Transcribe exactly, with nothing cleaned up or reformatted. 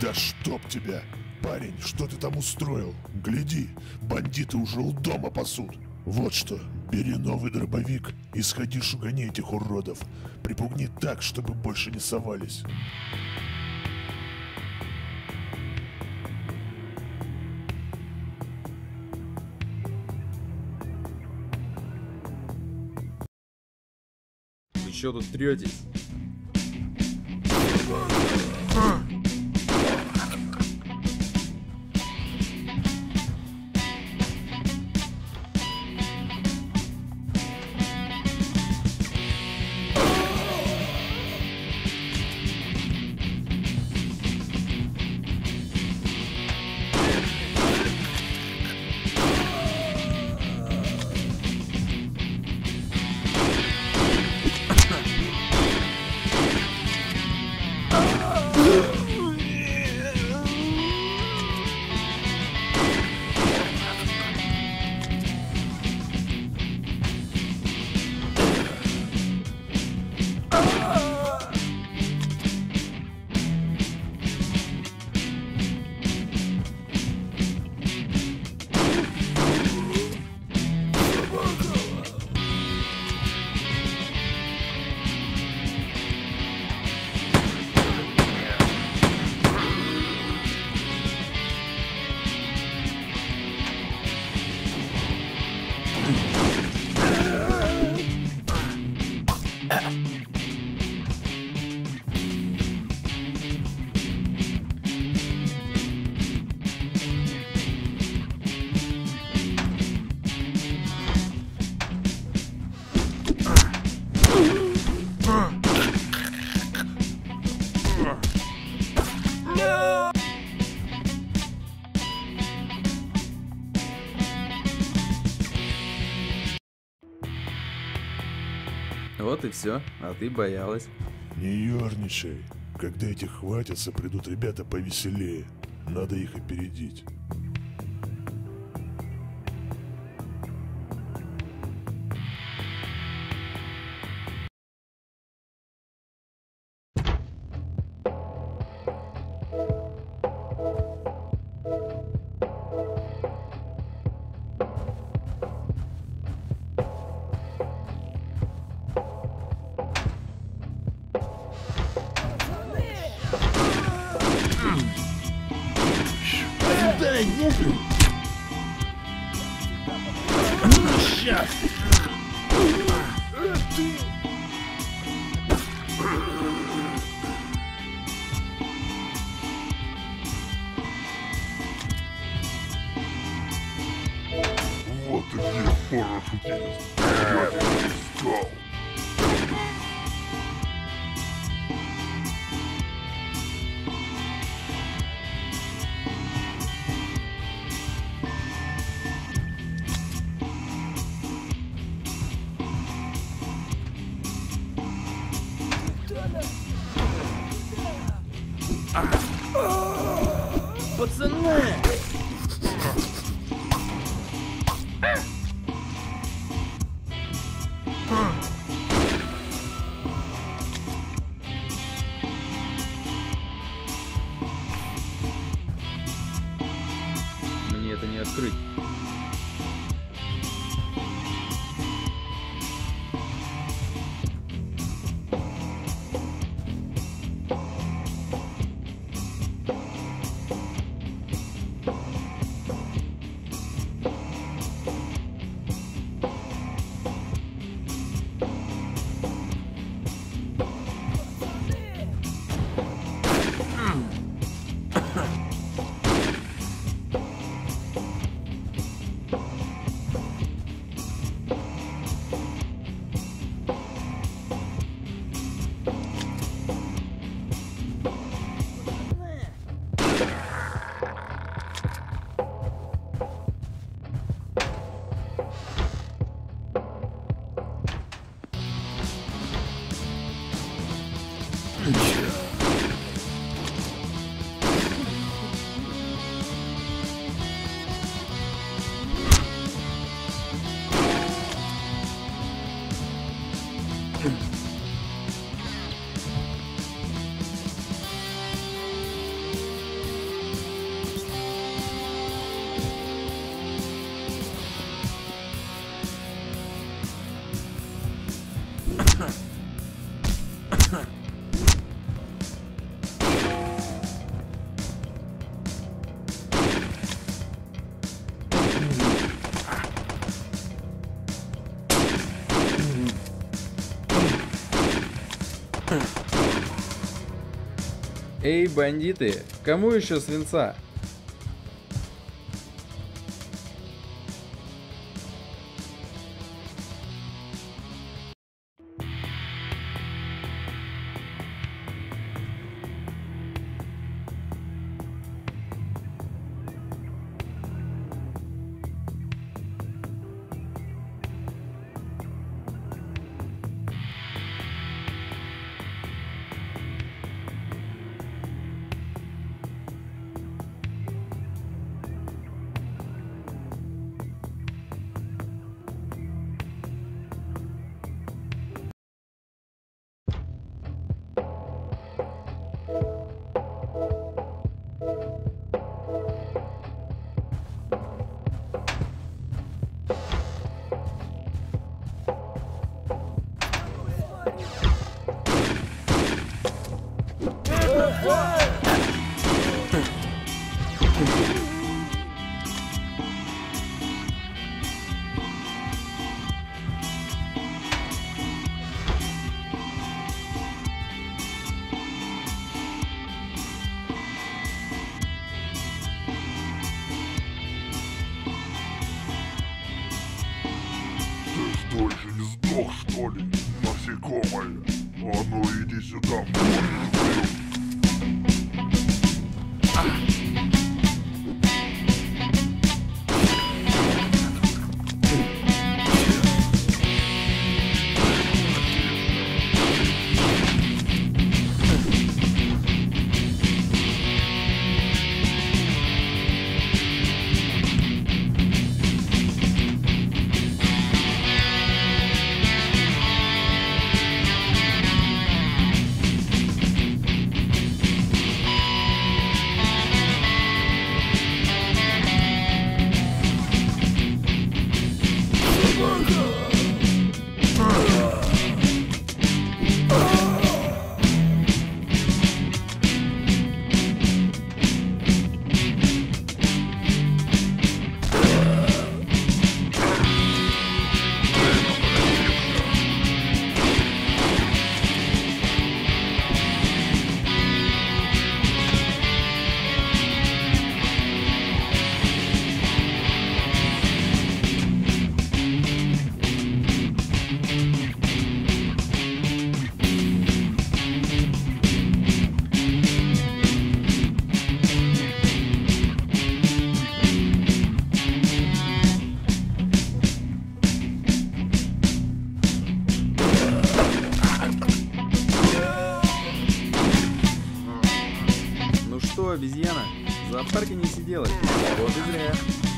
Да чтоб тебя! Парень, что ты там устроил? Гляди, бандиты уже у дома пасут. Вот что, бери новый дробовик и сходи шугани этих уродов. Припугни так, чтобы больше не совались. Вы чё тут третесь? Вот и все, а ты боялась. Не ерничай. Когда этих хватятся, придут ребята повеселее. Надо их опередить. Сейчас! Вот и где парашютист. Я тебя искал. Пацаны! Мне это не открыть. Эй, бандиты, кому еще свинца? Что, еще не сдох, что ли? Насекомое. А ну иди сюда, морду. Обезьяна, в зоопарке не сиделась. Вот и зря.